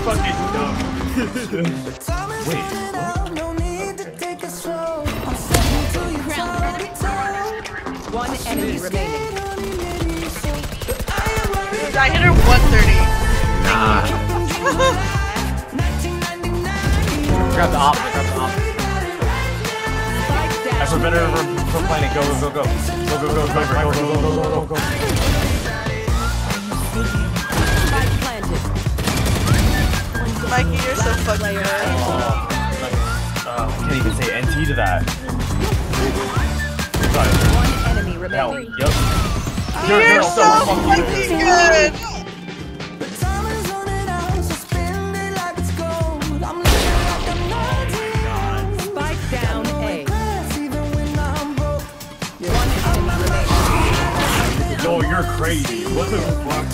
fucking dumb. Wait. One enemy remaining. I hit her 130. Nah. Grab the op. Grab the op. I prevent her from planning. Go, go, go, go. Go, go, go, go, go, go, go, go, go, go. Spike planted. Mikey, you're so fucking good. I can't even say NT to that. One enemy Hell, remaining. yup. You're so fucking good. Spike down A. One enemy remaining. Yo, you're crazy. What the fuck?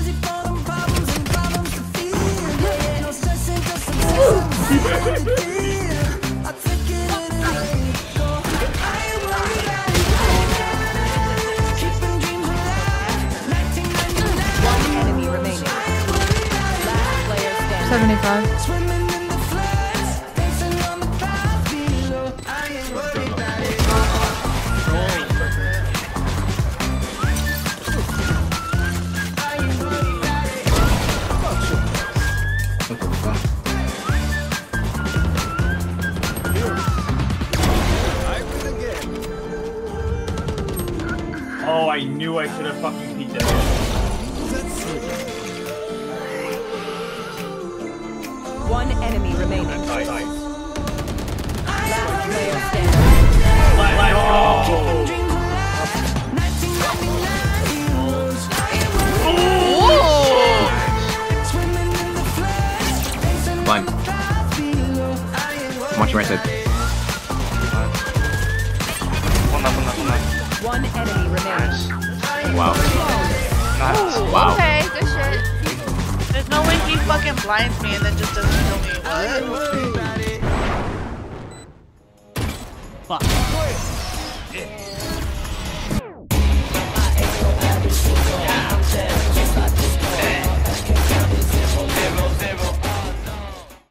One enemy remaining. Last player standing. 75. Oh, I knew I should have fucking peeked at it. One enemy remaining. Nice. Last player standing. Let's go. Climb. I'm watching right side. One enemy remaining. Wow. Wow. Okay, good shit. There's no way he fucking blinds me and then just doesn't kill me. What? Fuck.